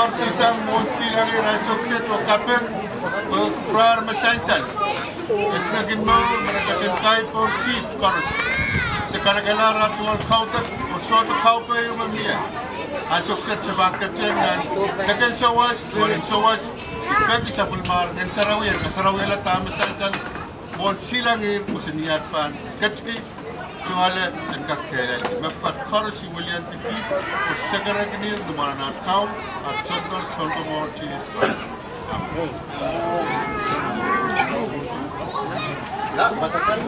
isang monsilang irasokset o kapeng prar masansal. Es naging mo managkacintay po kit koros. Sekarang galara tuwal kautat o suatu kaupa yung mamiya. Asokset sa bangkat yan dan second sawas, bagi sa pulmar dan sarawir, kasarawir lang tama sa monsilang irasokset pan kacki Jualan sengkak kelal. Mempat korusi William Tiki, segera gini dumana nak kau, contoh more cheese.